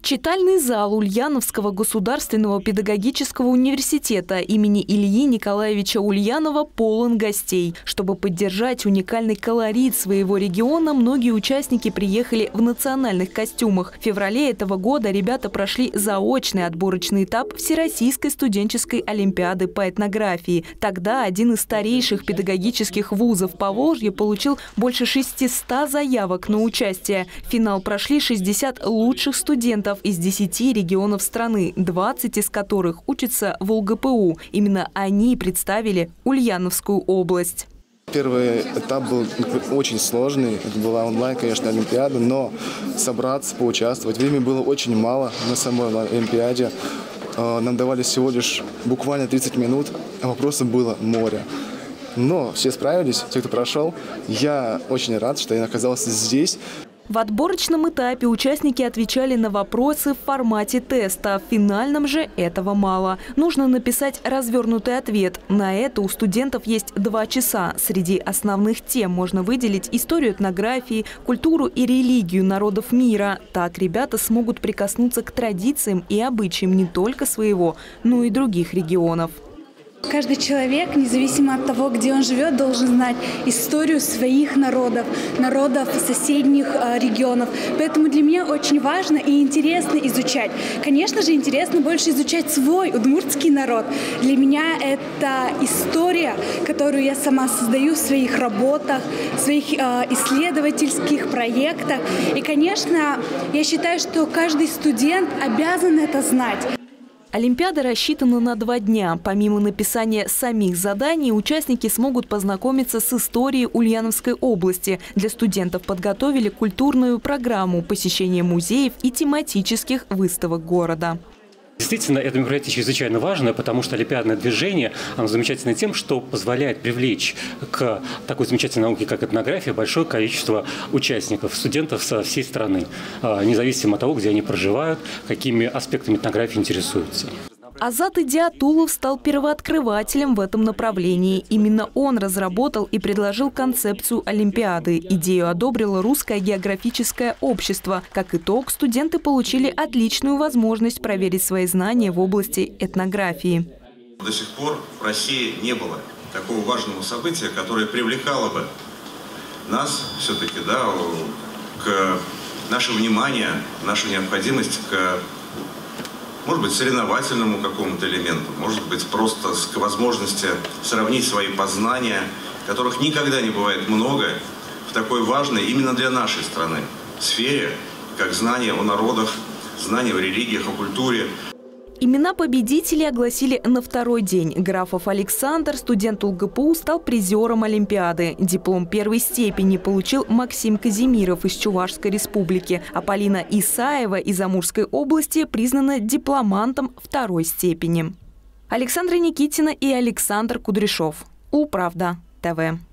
Читальный зал Ульяновского государственного педагогического университета имени Ильи Николаевича Ульянова полон гостей. Чтобы поддержать уникальный колорит своего региона, многие участники приехали в национальных костюмах. В феврале этого года ребята прошли заочный отборочный этап Всероссийской студенческой олимпиады по этнографии. Тогда один из старейших педагогических вузов Поволжья получил больше 600 заявок на участие. В финал прошли 60 лучших студентов из 10 регионов страны, 20 из которых учатся в УлГПУ. Именно они представили Ульяновскую область. Первый этап был очень сложный. Это была онлайн, конечно, олимпиада, но собраться, поучаствовать. Времени было очень мало на самой олимпиаде. Нам давали всего лишь буквально 30 минут, а вопросов было море. Но все справились, те, кто прошел. Я очень рад, что я оказался здесь. В отборочном этапе участники отвечали на вопросы в формате теста. В финальном же этого мало. Нужно написать развернутый ответ. На это у студентов есть 2 часа. Среди основных тем можно выделить историю этнографии, культуру и религию народов мира. Так ребята смогут прикоснуться к традициям и обычаям не только своего, но и других регионов. Каждый человек, независимо от того, где он живет, должен знать историю своих народов, народов соседних регионов. Поэтому для меня очень важно и интересно изучать. Конечно же, интересно больше изучать свой удмуртский народ. Для меня это история, которую я сама создаю в своих работах, в своих исследовательских проектах. И, конечно, я считаю, что каждый студент обязан это знать. Олимпиада рассчитана на 2 дня. Помимо написания самих заданий, участники смогут познакомиться с историей Ульяновской области. Для студентов подготовили культурную программу посещения музеев и тематических выставок города. Действительно, это мероприятие чрезвычайно важное, потому что олимпиадное движение, оно замечательно тем, что позволяет привлечь к такой замечательной науке, как этнография, большое количество участников, студентов со всей страны, независимо от того, где они проживают, какими аспектами этнографии интересуются. Азат Идиатулов стал первооткрывателем в этом направлении. Именно он разработал и предложил концепцию Олимпиады. Идею одобрило Русское географическое общество. Как итог, студенты получили отличную возможность проверить свои знания в области этнографии. До сих пор в России не было такого важного события, которое привлекало бы нас все-таки, к наше внимание, нашу необходимость к, может быть, соревновательному какому-то элементу, может быть, просто к возможности сравнить свои познания, которых никогда не бывает много, в такой важной именно для нашей страны сфере, как знания о народах, знания о религиях, о культуре. Имена победителей огласили на 2-й день. Графов Александр, студент УлГПУ, стал призером Олимпиады. Диплом 1-й степени получил Максим Казимиров из Чувашской республики. А Полина Исаева из Амурской области признана дипломантом 2-й степени. Александра Никитина и Александр Кудряшов. Улправда ТВ.